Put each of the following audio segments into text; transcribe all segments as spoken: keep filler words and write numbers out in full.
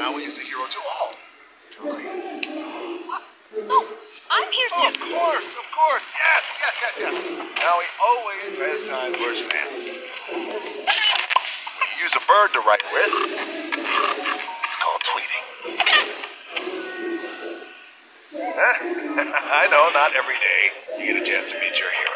Maui is a hero to all. Do you agree? Oh, I'm here Oh, too. of course, of course. Yes, yes, yes, yes. Maui always has time for his fans. Use a bird to write with. It's called tweeting. I know, not every day you get a chance to meet your hero.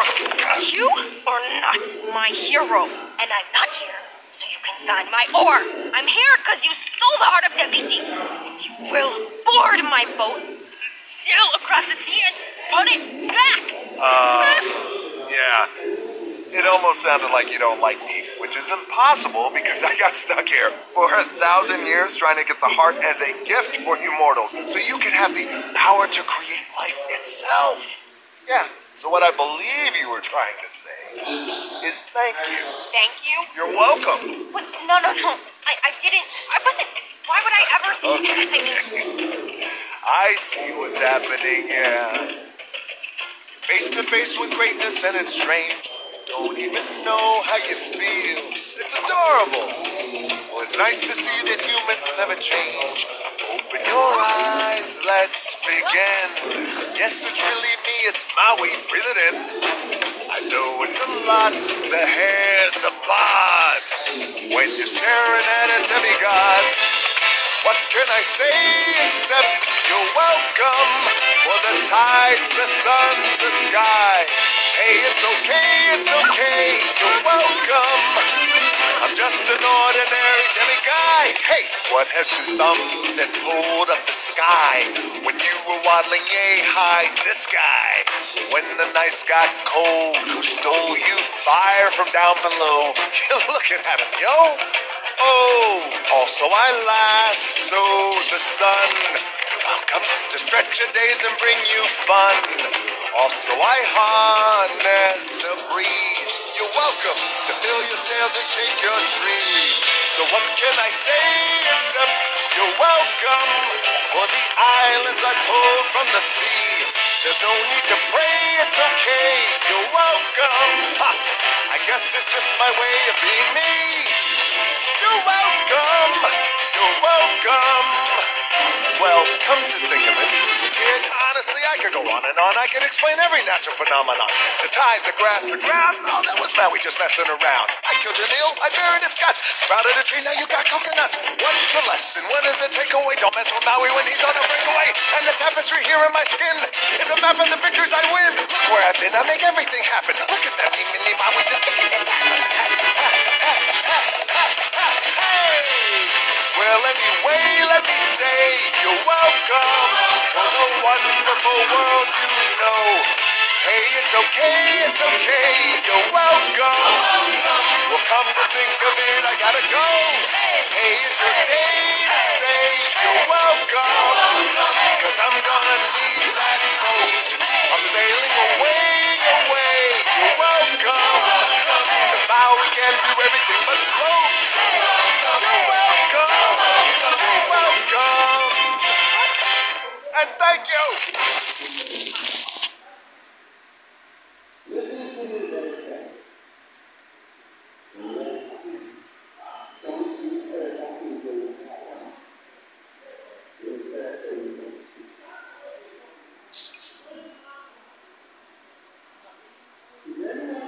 You are not my hero, and I'm not here so you can sign my oar. I'm here because you stole the heart of Tefiti, and you will board my boat, sail across the sea, and put it back. Uh, yeah. It almost sounded like you don't like me, which is impossible because I got stuck here for a thousand years trying to get the heart as a gift for you mortals, so you can have the power to create life itself. Yeah, so what I believe you were trying to say is thank you. Thank you? You're welcome. What? No, no, no. I, I didn't. I wasn't. Why would I ever say that? I mean, I see what's happening, yeah. Face to face with greatness and it's strange. Don't even know how you feel. It's adorable. Well, it's nice to see that humans never change. Open your eyes, let's begin. Yes, it's really me, it's Maui. Breathe it in. I know it's a lot. The hair, the bod. When you're staring at a demigod. What can I say except you're welcome for the tides, the sun, the sky. Hey, it's okay, it's okay, you're welcome. I'm just an ordinary demiguy. Hey, what has two thumbs and pulled up the sky? When you were waddling yay high, this guy. When the nights got cold, who stole you fire from down below? You're looking at him, yo. Oh, also I lasso the sun. You're welcome to stretch your days and bring you fun. Also I harness the breeze. You're welcome to fill your sails and shake your trees. So what can I say except you're welcome for the islands I pulled from the sea. There's no need to pray, it's okay, you're welcome. Ha, I guess it's just my way of being me. You're welcome, you're welcome. Well, come to think of it, kid, honestly, I could go on and on. I could explain every natural phenomenon. The tide, the grass, the ground. Oh, that was Maui just messing around. I killed an eel, I buried its guts. Sprouted a tree, now you got coconuts. What's the lesson? What is the takeaway? Don't mess with Maui when he's on a breakaway. And the tapestry here in my skin is a map of the victories I win. Look where I've been, I make everything happen. Look at that, me, mini Maui. Well, anyway, let me say you're welcome for the wonderful world you know. Hey, it's okay, it's okay, you're welcome. Well, come to think of it, I gotta go. Hey, it's your day to say you're welcome, cause I'm gonna need that boat. I'm sailing away, away, you're welcome, cause now we can do everything but float. You're welcome, you're welcome, and thank you. Remember